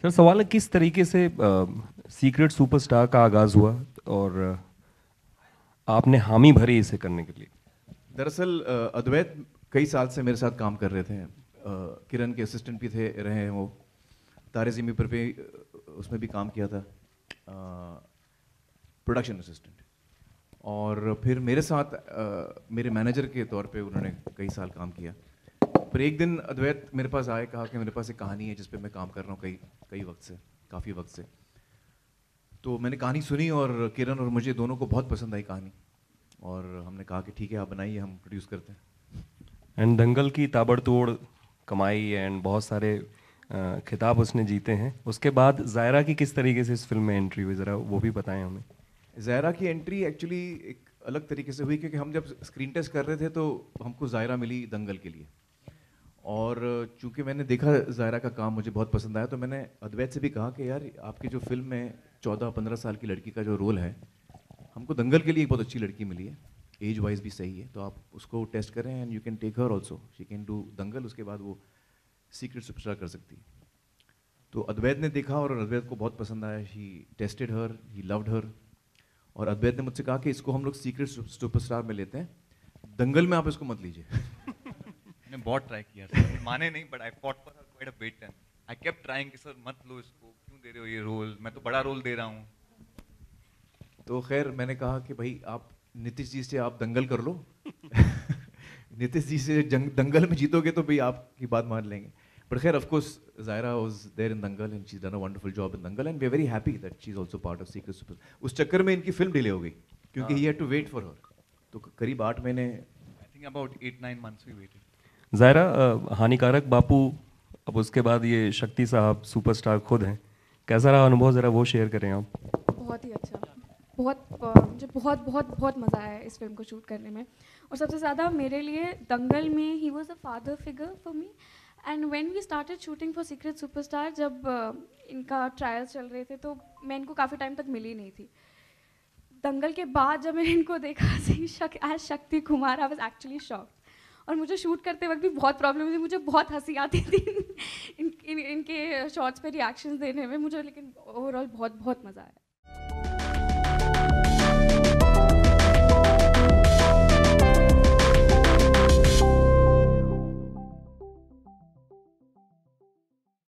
Sir सवाल है किस तरीके से सीक्रेट सुपरस्टार का आगाज़ हुआ और आपने हामी भरी इसे करने के लिए। दरअसल अद्वैत कई साल से मेरे साथ काम कर रहे थे। किरण के असिस्टेंट भी थे रहे हैं वो। तारे ज़मीं पर भी उसमें भी काम किया था, प्रोडक्शन असिस्टेंट। और फिर मेरे साथ मेरे मैनेजर के तौर पे उन्होंने कई साल काम किया। पर एक दिन अद्वैत मेरे पास आए, कहा कि मेरे पास एक कहानी है जिस पे मैं काम कर रहा हूँ कई वक्त से, काफ़ी वक्त से। तो मैंने कहानी सुनी और किरण और मुझे दोनों को बहुत पसंद आई कहानी, और हमने कहा कि ठीक है आप बनाइए, हम प्रोड्यूस करते हैं। एंड दंगल की ताबड़तोड़ कमाई एंड बहुत सारे खिताब उसने जीते हैं। उसके बाद ज़ायरा की किस तरीके से इस फिल्म में एंट्री हुई, ज़रा वो भी बताएं हमें। ज़ायरा की एंट्री एक्चुअली एक अलग तरीके से हुई, क्योंकि हम जब स्क्रीन टेस्ट कर रहे थे तो हमको ज़ायरा मिली दंगल के लिए। और चूंकि मैंने देखा ज़ायरा का काम मुझे बहुत पसंद आया, तो मैंने अद्वैत से भी कहा कि यार आपकी जो फिल्म में 14-15 साल की लड़की का जो रोल है, हमको दंगल के लिए एक बहुत अच्छी लड़की मिली है, एज वाइज भी सही है, तो आप उसको टेस्ट करें and you can take her also, she can do dangal, उसके बाद वो सीक्रेट सुपरस्टार कर सकती है। तो अद्वैत ने देखा और अद्वैत को बहुत पसंद आया, ही tested her, he loved her. और अद्वैत ने मुझसे कहा कि इसको हम लोग सीक्रेट सुपरस्टार में लेते हैं, दंगल में आप इसको मत लीजिए। मैंने बहुत ट्राई किया सर, माने नहीं, but I fought for quite a bit and I kept trying कि सर मत लो इसको, क्यों दे रहे हो ये रोल, मैं तो बड़ा रोल दे रहा हूँ। तो खैर मैंने कहा कि भाई आप नीतीश जी से आप दंगल कर लो। नीतीश जी से दंगल में जीतोगे तो भाई आपकी बात मान लेंगे। बट खैर of course Zaira was there in Dangal and she done a wonderful job in Dangal and we are very happy that she is also part of secret super. उस चक्कर में इनकी फिल्म डिले हो गई क्योंकि he had to wait for her. तो करीब 8 महीने, I think about 8-9 months we waited. Zaira हानिकारक बापू, अब उसके बाद ये शक्ति साहब सुपरस्टार खुद हैं, कैसा रहा अनुभव, ज़रा वो शेयर करें आप। बहुत ही अच्छा, बहुत मुझे बहुत बहुत बहुत मज़ा आया इस फिल्म को शूट करने में। और सबसे ज़्यादा मेरे लिए दंगल में he was a father figure for me. And when we started shooting for secret superstar, जब इनका ट्रायल्स चल रहे थे तो मैं इनको काफ़ी टाइम तक मिली नहीं थी। दंगल के बाद जब मैंने इनको देखा as Shakti Kumar, I was actually shocked. और मुझे शूट करते वक्त भी बहुत प्रॉब्लम थी, मुझे बहुत हंसी आती थी इनके शॉट्स पे रिएक्शंस देने में मुझे, लेकिन ओवरऑल बहुत बहुत मज़ा आया।